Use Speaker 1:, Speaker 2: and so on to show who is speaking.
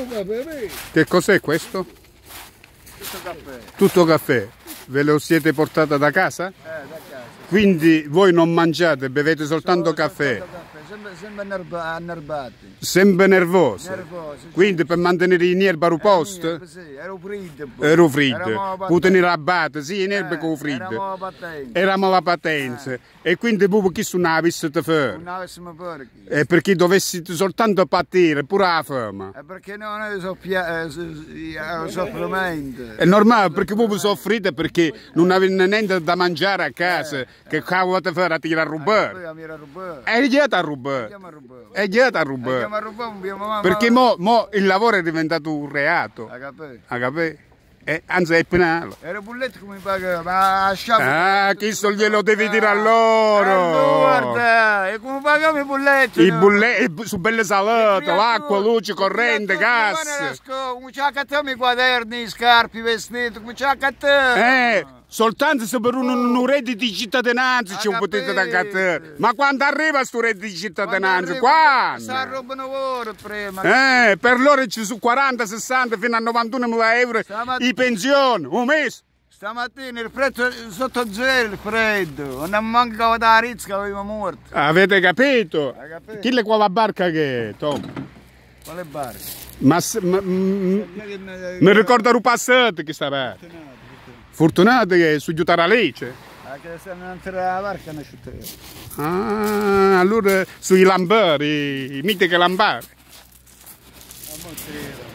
Speaker 1: Che cos'è questo?
Speaker 2: Tutto caffè.
Speaker 1: Tutto caffè. Ve lo siete portata da casa?
Speaker 2: Da casa.
Speaker 1: Quindi voi non mangiate, bevete soltanto caffè.
Speaker 2: Sempre annerbati.
Speaker 1: Sempre nervosi.
Speaker 2: Nervosi.
Speaker 1: Quindi per mantenere in erba il posto?
Speaker 2: Sì, ero freddo.
Speaker 1: Ero freddo. Per tenere a batte, sì, in erba con freddo.
Speaker 2: Eravamo patenti.
Speaker 1: Eravamo la patenza. E quindi voi chi non avesse da fare?
Speaker 2: Non avessimo perché.
Speaker 1: E perché dovessi soltanto patire, pure la fame.
Speaker 2: Perché noi soffrimento.
Speaker 1: È normale, perché voi soffrite perché non avete niente da mangiare a casa. Che cavolo te fare a tirare a rubare? E chi a rubare? E chi a rubare? Perché mo il lavoro è diventato un reato. Ha capito? Anzi è penale.
Speaker 2: Era bulletto come pagava, ma
Speaker 1: questo glielo devi dire a loro.
Speaker 2: Guarda, e come pagavo i bulletti?
Speaker 1: I bulletti su belle salate, l'acqua, luce, corrente, gas.
Speaker 2: Cominciamo a cattare i quaderni, i scarpi, i vestiti, cominciamo a cattare.
Speaker 1: Soltanto se per un reddito di cittadinanza ci potete da cattare. Ma quando arriva sto reddito di cittadinanza? Quando?
Speaker 2: Si arrubano ora prima.
Speaker 1: Per loro ci sono 40, 60 fino a 91.000 euro di pensione, un mese.
Speaker 2: Stamattina il prezzo sotto zero, il freddo, non mancava da rizza, aveva morto.
Speaker 1: Avete capito? Chi è quella barca che è, Tom?
Speaker 2: Quale barca?
Speaker 1: Mi ricorda un passato che stava. Fortunato che su aiutare la legge.
Speaker 2: Che se non entra la barca non ci
Speaker 1: allora sui lambari, i mitiche lambari.